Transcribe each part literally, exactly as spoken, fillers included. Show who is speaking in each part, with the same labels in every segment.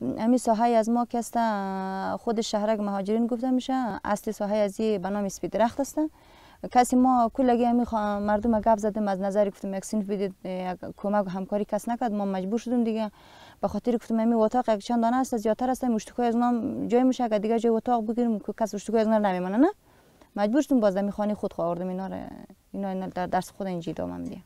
Speaker 1: امی ساحه از ما که است خود شهرک مهاجرین گفته میشه. اصلی ساحه از یه به نام اسپی درخت است. کسی ما کلگی امی مردم گپ زدیم از نظر گفتم یک صنف بدید کمک و همکاری کس نکرد. ما مجبور شدیم دیگه به خاطر گفتم امی اتاق یک چند دانه است زیادتر است مشتکای از ما جای میشه که دیگه جای اتاق بگیریم که کس مشتکای از ما نمیمونه. نه مجبور شدیم باز می خانه خود خواردم اینا رو اینا در درس خود اینجا ادامه میدیم.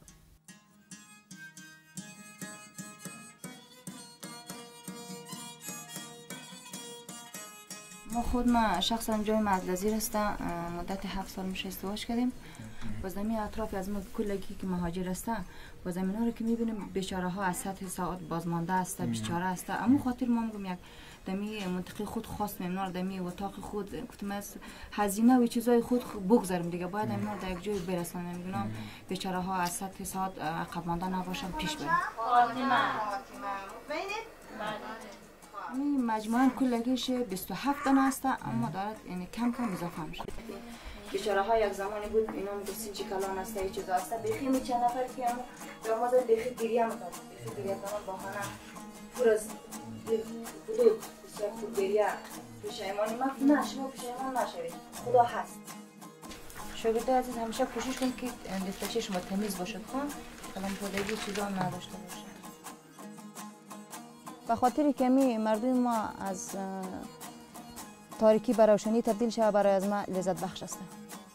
Speaker 1: ما خود ما شخصا جای ما از لذیر هستم مدت هفت سال میشه ازدواج کردیم. باز دمی اطراف از ما کلگی که مهاجر هستن باز اینا رو که میبینیم بیچاره ها از سطح ساعت بازمانده است بیچاره است. اما خاطر ما میگم یک دمی منطقه خود خاص میمنا رو دمی اتاق خود گفتم از هزینه و چیزای خود بگذاریم دیگه باید اینا در یک جای برسونیم. میگم بیچاره ها از سطح ساعت عقب مانده نباشن پیش برن. این مجموعاً کلگیش بیست و هفت دانه است اما دارد یعنی کم کم اضافه میشه. بیچاره ها یک زمانی بود اینا میگه سینچی کلان است یه چیزا است بخی می چند نفر که هم جاماز بخی گریه میکنه بخی گریه کنه باهانا پر از حدود بسیار خوب گریه پشیمانی ما نه شما پشیمان نشوید خدا هست. شاگرده عزیز همیشه کوشش کن که دفترچه شما تمیز باشد خان کلام پودگی چیزا هم نداشته باشه. به خاطر کمی مردم ما از تاریکی به روشنی تبدیل شده برای از ما لذت بخش است.